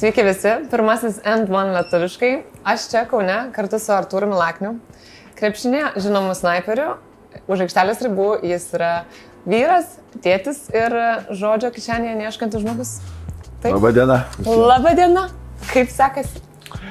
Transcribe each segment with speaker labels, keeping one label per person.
Speaker 1: Sveiki visi, pirmasis N1 lietuviškai. Aš čia Kaune kartu su Artūru Milakniu. Krepšinė žinomų snaiperių, už aikštelės ribų jis yra vyras, tėtis ir žodžio kišenėje neieškantis žmogus. Taip.
Speaker 2: Labadiena.
Speaker 1: Labadiena. Kaip sekasi?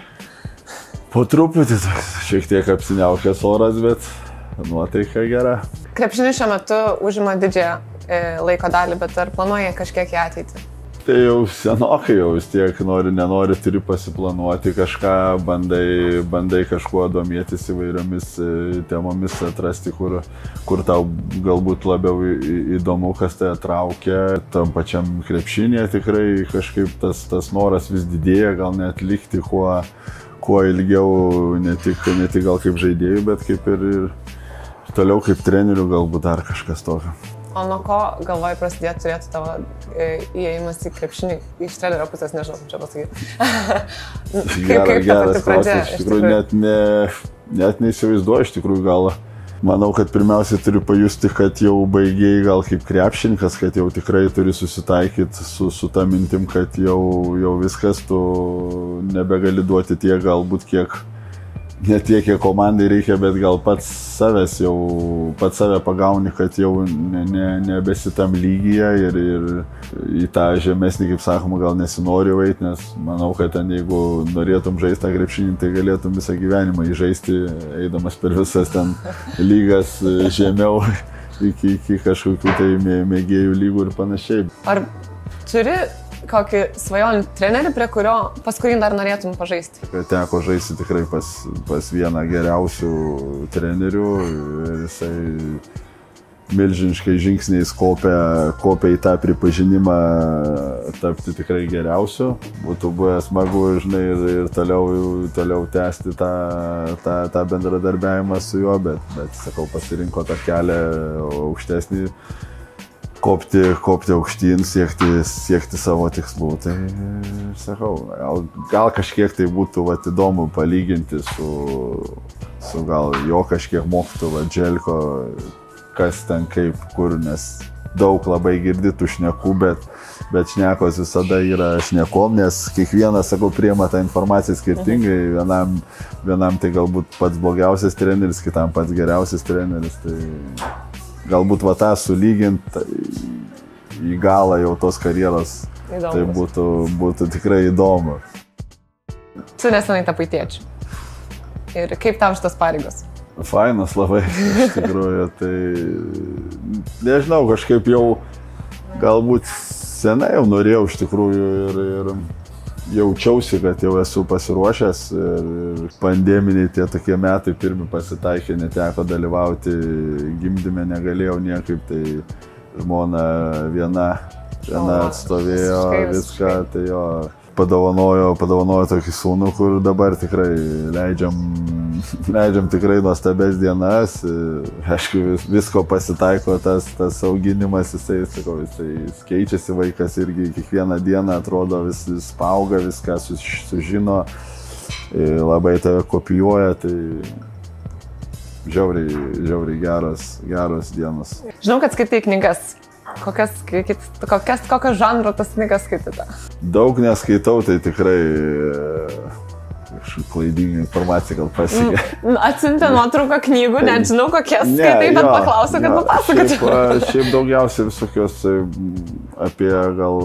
Speaker 2: Po truputį šiek tiek apsiniaukęs oras, bet nuotaika gera.
Speaker 1: Krepšinis šiuo metu užima didžiąją laiko dalį, bet ar planuoji kažkiek į ateitį?
Speaker 2: Tai jau senokai, jau vis tiek nenori, turi pasiplanuoti kažką, bandai kažkuo domėtis įvairiomis temomis, atrasti, kur tau galbūt labiau įdomu, kas tai traukia. Tam pačiam krepšinėje tikrai kažkaip tas noras vis didėja, gal net likti kuo ilgiau, ne tik gal kaip žaidėjų, bet kaip ir toliau kaip trenerių, galbūt dar kažkas tokio.
Speaker 1: O nuo ko galvoji prasidėti turėtų tavo įėjimas į krepšinį, iš trenerio pusės, nežinau, kaip čia pasakyti.
Speaker 2: Geras klausimas, iš tikrųjų net neįsivaizduoju, iš tikrųjų gal manau, kad pirmiausiai turiu pajusti, kad jau baigėjai gal kaip krepšininkas, kad jau tikrai turi susitaikyti su ta mintim, kad jau viskas, tu nebegali duoti tiek galbūt ne tiek, kiek komandai reikia, bet gal pats save pagauni, kad jau nebesi tam lygyje ir į tą žemesnį, kaip sakoma, gal nesinori eiti, nes manau, kad ten jeigu norėtum žaisti tą krepšinį, tai galėtum visą gyvenimą įžaisti, eidamas per visas ten lygas žemiau iki kažkokių tai mėgėjų lygų ir panašiai.
Speaker 1: Ar turi kokį svajonių trenerį, pas kurį dar norėtum pažaisti?
Speaker 2: Teko žaisti tikrai pas vieną geriausių trenerių ir jisai milžiniškai žingsniais kopia į tą pripažinimą tapti tikrai geriausiu. Būtų buvę smagu, žinai, ir toliau tęsti tą bendradarbiavimą su juo, bet sakau, pasirinko tą kelią aukštesnį. Kopti aukštyn, siekti savo tikslų. Tai sakau, gal kažkiek tai būtų įdomu palyginti su gal jo kažkiek mokytų Dželko, kas ten kaip, kur, nes daug labai girdytų šnekų, bet šnekos visada yra šnekom, nes kiekvienas, sakau, priima tą informaciją skirtingai. Vienam tai galbūt pats blogiausias treneris, kitam pats geriausias treneris. Tai galbūt tą sulyginti į galą jau tos karjeros, tai būtų tikrai įdomu.
Speaker 1: Tu nesenai tapai tėčiu. Ir kaip tau šitas pareigos?
Speaker 2: Fainas labai, iš tikrųjų. Tai nežinau, kažkaip jau galbūt senai jau norėjau iš tikrųjų ir jaučiausi, kad jau esu pasiruošęs ir pandeminiai tie tokie metai pirmi pasitaikė, neteko dalyvauti gimdyme, negalėjau niekaip, tai žmona viena atstovėjo viską, tai jo padovanojo tokį sūnų, kur dabar tikrai leidžiam tikrai nuostabes dienas. Aišku, visko pasitaiko, tas auginimas, jisai keičiasi, vaikas irgi kiekvieną dieną atrodo vis auga, viską sužino, labai tave kopijuoja, tai žiauriai geros dienos.
Speaker 1: Žinau, kad skaitai knygas. Kokias žanro tas knygas skaitėte?
Speaker 2: Daug neskaitau, tai tikrai klaidinga informacija gal pasiekė.
Speaker 1: Atsiuntė nuotrauką knygų, net žinau, kokias skaitai, bet paklausiu, kad papasakočiau.
Speaker 2: Šiaip daugiausiai visokios apie gal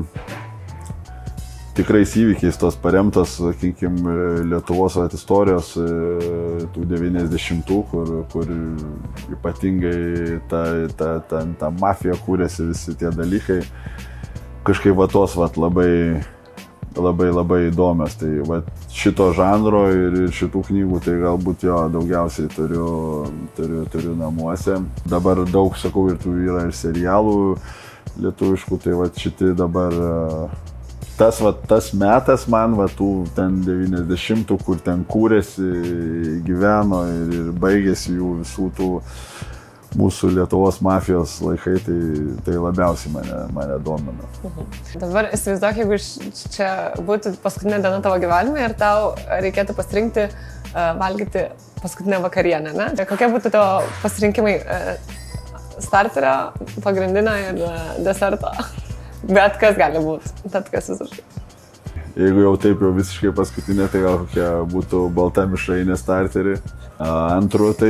Speaker 2: tikrais įvykiais tos paremtos, sakykime, Lietuvos istorijos tų 90-ų, kur ypatingai ta mafija kūrėsi, visi tie dalykai. Kažkaip tos labai įdomios. Tai šito žanro ir šitų knygų tai galbūt jo daugiausiai turiu namuose. Dabar daug, sakau, ir tų yra ir serialų lietuviškų, tai šiti dabar tas metas man, tų ten 90-ų, kur ten kūrėsi, gyveno ir baigėsi jų visų tų mūsų Lietuvos mafijos laikai, tai labiausiai mane domina.
Speaker 1: Dabar įsivaizduok, jeigu čia būtų paskutinė diena tavo gyvenime ir tau reikėtų pasirinkti valgyti paskutinę vakarienę, ne? Kokie būtų tavo pasirinkimai starterio, pagrindinio ir deserto? Bet kas gali būti, tad kas visiškai.
Speaker 2: Jeigu jau taip jau visiškai paskutinė, tai gal kokia būtų balta mišrainė starterį. Antru tai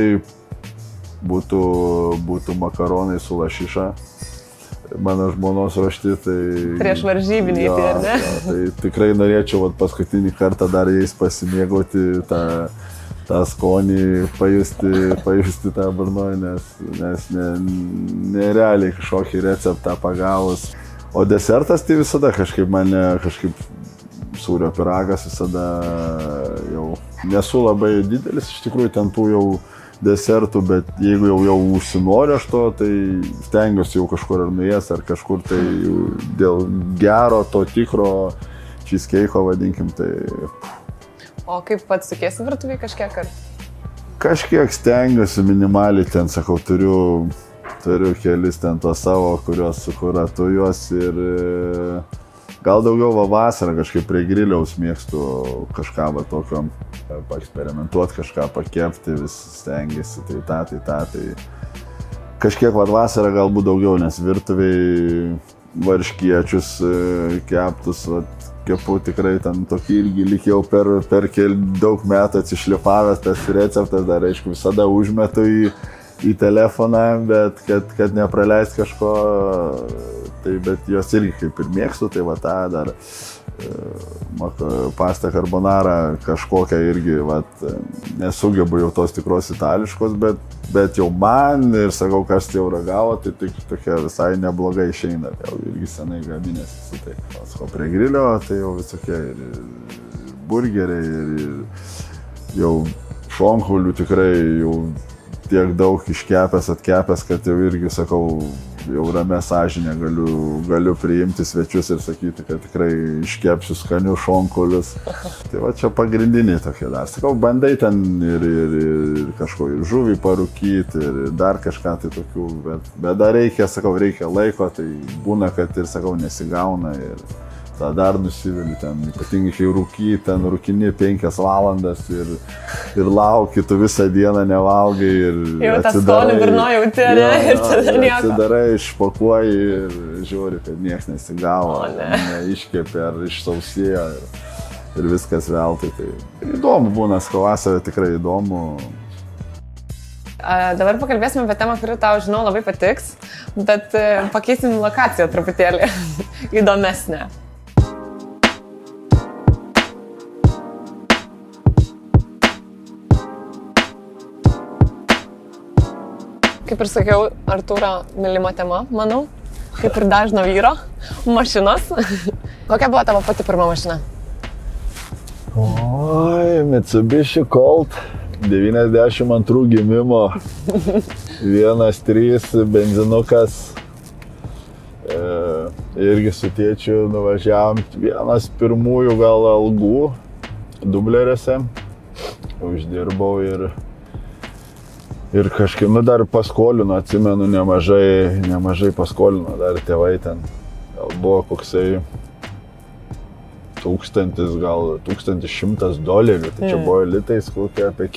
Speaker 2: būtų makaronai su lašiša. Mano žmonos ruošti, tai...
Speaker 1: Prieš varžybiniai, tai ar ne?
Speaker 2: Tai tikrai norėčiau paskutinį kartą dar jais pasimėgauti tą skonį, pajusti tą burnoj, nes nerealiai kažkokį receptą pagavus. O desertas tai visada kažkaip sūrio pyragas visada jau nesu labai didelis, iš tikrųjų ten tų jau desertų, bet jeigu jau užsinoriu aš to, tai stengiuosi jau kažkur ar nuėjęs, ar kažkur tai dėl gero, to tikro cheesecake'o vadinkim, tai...
Speaker 1: O kaip pats sukiesi virtuvėje kažkiek ar?
Speaker 2: Kažkiek stengiuosi minimaliai ten, sakau, turiu kelis ten to savo, kuriuos sukuratu juos ir gal daugiau vasarą kažkaip prie griliaus mėgstu kažką tokio paeksperimentuoti, kažką pakepti, vis stengiasi, tai kažkiek vasarą galbūt daugiau, nes virtuviai varškiečius keptus, kepu tikrai ten tokį ilgį likiau per daug metų atsišlifavęs tas receptas, dar aišku visada užmetu į telefoną, bet kad nepraleist kažko, tai bet jos irgi kaip ir mėgstu, tai tą dar pasta carbonara kažkokią irgi, nesugebu jau tos tikros itališkos, bet jau man ir sakau, kas jau ragavo, tai tik tokia visai neblogai išeina, jau irgi senai gaminėsi su tai. Sakau, prie grilio, tai jau visokie ir burgeriai, ir jau šonkaulių tikrai jau tiek daug iškepęs, atkepęs, kad jau irgi, sakau, jau ramia sąžinė galiu priimti svečius ir sakyti, kad tikrai iškepsiu skanių šonkaulius. Tai čia pagrindiniai tokie dar. Sakau, bandai ten ir kažko ir žuvį parūkyti, ir dar kažką tai tokių, bet dar reikia, sakau, reikia laiko, tai būna, kad ir, sakau, nesigauna ir tą dar nusivili ten, ypatingai kai rūkini 5 valandas ir lauki, tu visą dieną nevalgai ir
Speaker 1: jau tą skonį burno jauti, ir tada nieko.
Speaker 2: Atsidarai, išpakuoji ir žiūri, kad nieks nesigavo, neiškėpė ar išsausėjo ir viskas veltui. Tai įdomu būna, vasarą tikrai įdomu.
Speaker 1: Dabar pakalbėsime apie temą, kuri tau, žinau, labai patiks, bet pakeisim lokaciją truputėlį įdomesnę. Kaip ir sakiau, Artūro mylima tema, manau, kaip ir dažno vyro, mašinos. Kokia buvo tavo pati pirma mašina?
Speaker 2: Oi, Mitsubishi Colt, 92 gimimo, 1.3 benzinukas. Irgi su tėčiu nuvažiavom, vienas pirmųjų gal algų dubleriuose, uždirbau ir kažkaip, dar paskolino, atsimenu, nemažai paskolino, dar tėvai ten, gal buvo koksai $1100, tai čia buvo litais kokie apie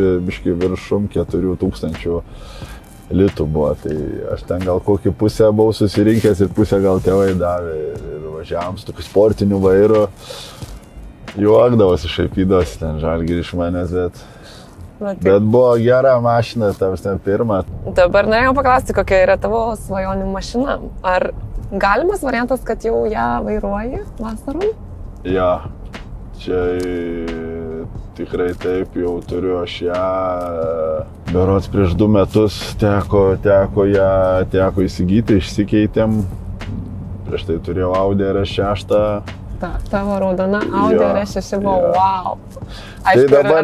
Speaker 2: 4,000 litų buvo, tai aš ten gal kokį pusę buvau susirinkęs ir pusę gal tėvai davė ir važiavom su tokiu sportiniu vairu, juokdavosi, šaipydavosi ten Žalgirį iš manęs, bet buvo gera mašina, pirma.
Speaker 1: Dabar norėjau paklausti, kokia yra tavo svajonių mašina. Ar galimas variantas, kad jau ją vairuoji vasarom?
Speaker 2: Jo, čia tikrai taip, jau turiu aš ją. Berods prieš 2 metus teko įsigyti, išsikeitėm. Prieš tai turėjau Audi RS6.
Speaker 1: Tavo raudona Audi RS6 buvo, wow.
Speaker 2: Tai dabar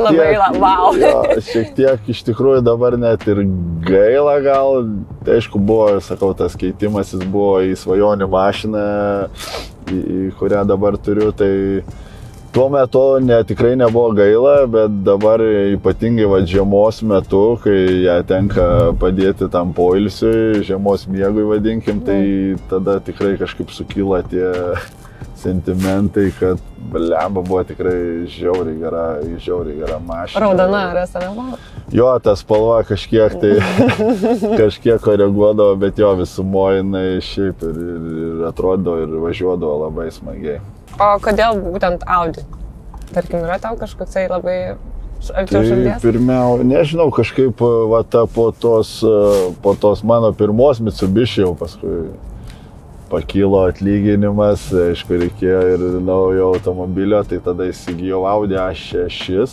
Speaker 1: šiek
Speaker 2: tiek iš tikrųjų dabar net ir gaila gal. Tai aišku buvo, sakau, tas keitimasis buvo į svajonių mašiną, į kurią dabar turiu. Tai tuo metu tikrai nebuvo gaila, bet dabar ypatingai žiemos metu, kai ją tenka padėti tam poilsiui, žiemos miegui vadinkim, tai tada tikrai kažkaip sukyla tie sentimentai, kad blemba buvo tikrai žiauriai gera mašina.
Speaker 1: Raudona RS6 buvo?
Speaker 2: Jo, ta spalva kažkiek koreguodavo, bet jo visumoje jinai šiaip ir atrodavo ir važiuodavo labai smagiai.
Speaker 1: O kodėl būtent Audi? Tarkim, yra tau kažkoksai labai arčiau širdies?
Speaker 2: Pirmiau, nežinau, kažkaip va, po tos mano pirmos Mitsubishi jau paskui pakilo atlyginimas, aišku, reikėjo ir naujo automobilio, tai tada įsigijau Audi A6.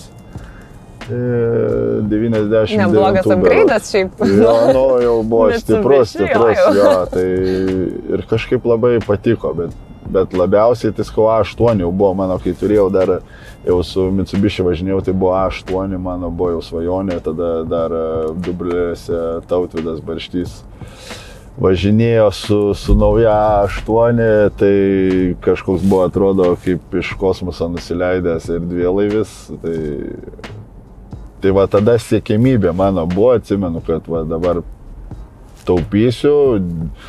Speaker 2: 90.
Speaker 1: Neblogas upgrade'as šiaip.
Speaker 2: Jo, nu, jau buvo stiprus, jo, tai ir kažkaip labai patiko, bet labiausiai tai A8 jau buvo mano, kai turėjau dar, jau su Mitsubishi važinėjau, tai buvo A8, mano buvo jau svajonė, tada dar Dublėse Tautvydas Barštys važinėjo su nauja A8, tai kažkoks buvo, atrodo, kaip iš kosmoso nusileidęs ir dvielaivis, tai va tada siekiamybė mano buvo, atsimenu, kad va dabar taupysiu,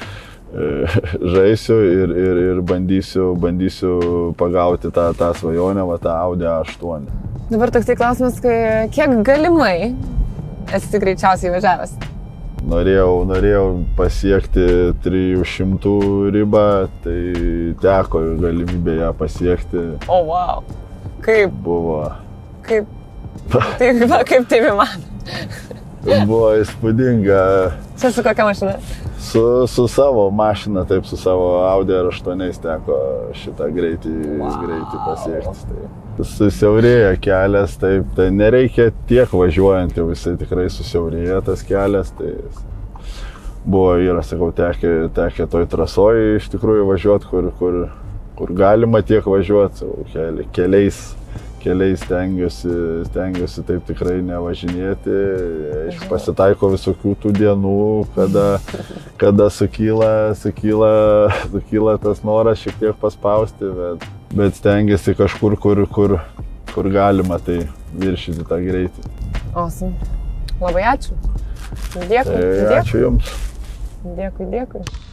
Speaker 2: žaisiu ir bandysiu pagauti tą svajonę, va tą Audi A8.
Speaker 1: Dabar toksai klausimas, kiek galimai esi greičiausiai važiavęs?
Speaker 2: Norėjau pasiekti 300 ribą, tai teko galimybė ją pasiekti.
Speaker 1: O, wow. Kaip?
Speaker 2: Buvo.
Speaker 1: Kaip? Kaip taip įmanoma?
Speaker 2: Buvo įspūdinga.
Speaker 1: Čia su kokia mašina?
Speaker 2: Su savo mašina, taip, su savo Audi R8 teko šitą greitį pasiekti. Tai. Susiaurėja kelias, taip, tai nereikia tiek važiuojant, jau jisai tikrai susiaurėja tas kelias, tai buvo ir, sakau, tekę toj trasoj iš tikrųjų važiuoti, kur galima tiek važiuoti, keliais stengiuosi taip tikrai nevažinėti, pasitaiko visokių tų dienų, kada sukyla tas noras šiek tiek paspausti, bet stengiasi kažkur, kur galima tai viršyti tą greitį.
Speaker 1: Awesome. Labai ačiū. Dėkui.
Speaker 2: Ačiū Jums.
Speaker 1: Dėkui.